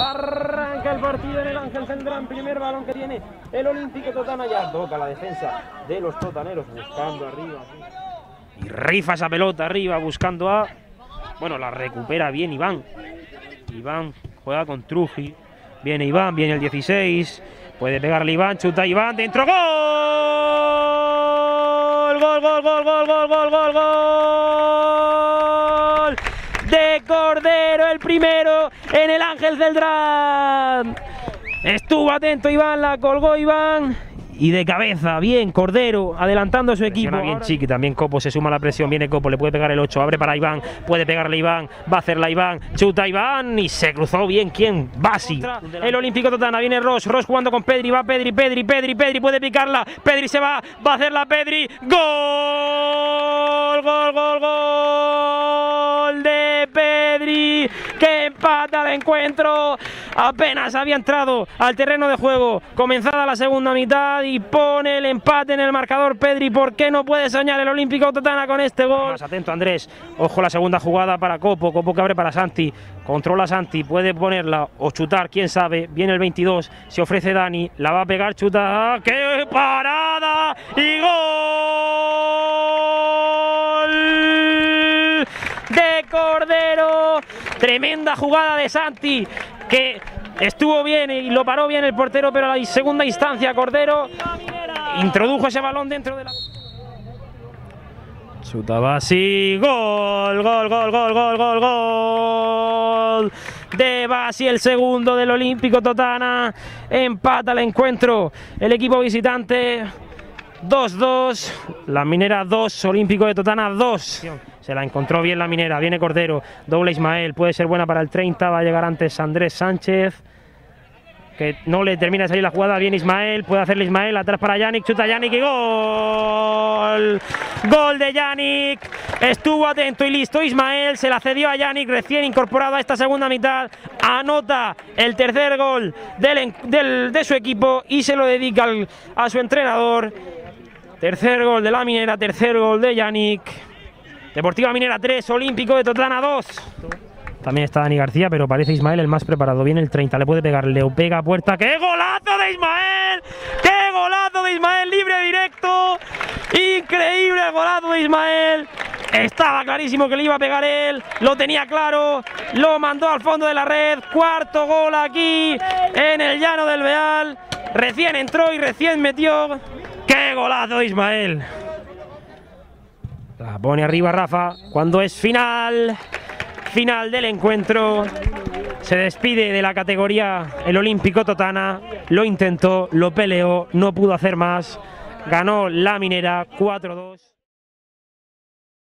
Arranca el partido en el Ángel Cendrán. Primer balón que tiene el Olímpico Totana. Ya toca la defensa de los totaneros buscando arriba. Y rifa esa pelota arriba buscando a... Bueno, la recupera bien Iván. Iván juega con Truji. Viene Iván, viene el 16. Puede pegarle Iván, chuta Iván, dentro. ¡Gol! ¡Gol, gol, gol, gol, gol, gol, gol, gol! De Cordero, el primero en el Ángel Cendrán. Estuvo atento Iván, la colgó Iván. Y de cabeza, bien, Cordero, adelantando a su equipo. Bien Chiqui, también Copo se suma a la presión, viene Copo, le puede pegar el 8, abre para Iván, puede pegarle Iván, va a hacerla Iván, chuta Iván y se cruzó bien, ¿quién? Basi. El Olímpico Totana, viene Ross jugando con Pedri, va Pedri, puede picarla, Pedri se va a hacerla Pedri, ¡gol! ¡Gol, gol, gol! De Pedri, que empata el encuentro. Apenas había entrado al terreno de juego, comenzada la segunda mitad y pone el empate en el marcador Pedri. ¿Por qué no puede soñar el Olímpico Totana con este gol? Más atento Andrés, ojo la segunda jugada para Copo, Copo que abre para Santi, controla Santi, puede ponerla o chutar, quién sabe, viene el 22, se ofrece Dani, la va a pegar, chuta, ¡qué parada! ¡Y gol! De Cordero, tremenda jugada de Santi, que estuvo bien y lo paró bien el portero, pero a la segunda instancia Cordero introdujo ese balón dentro de la... Chutaba así, gol, gol, gol, gol, gol, gol, gol de Basi, el segundo del Olímpico Totana. Empata el encuentro el equipo visitante, 2-2, la Minera 2, Olímpico de Totana 2. Se la encontró bien la Minera, viene Cordero, doble Ismael, puede ser buena para el 30, va a llegar antes Andrés Sánchez, que no le termina de salir la jugada, bien Ismael, puede hacerle Ismael, atrás para Yannick, chuta Yannick y gol. Gol de Yannick, estuvo atento y listo Ismael, se la cedió a Yannick, recién incorporado a esta segunda mitad, anota el tercer gol de su equipo y se lo dedica a su entrenador. Tercer gol de la Minera, tercer gol de Yannick. Deportiva Minera 3, Olímpico de Totana 2. También está Dani García, pero parece Ismael el más preparado. Viene el 30, le puede pegar, le pega a puerta. ¡Qué golazo de Ismael! ¡Qué golazo de Ismael! Libre directo. Increíble el golazo de Ismael. Estaba clarísimo que le iba a pegar él. Lo tenía claro. Lo mandó al fondo de la red. Cuarto gol aquí en el Llano del Beal. Recién entró y recién metió. ¡Qué golazo de Ismael! La pone arriba Rafa cuando es final del encuentro. Se despide de la categoría el Olímpico Totana. Lo intentó, lo peleó, no pudo hacer más. Ganó la Minera 4-2.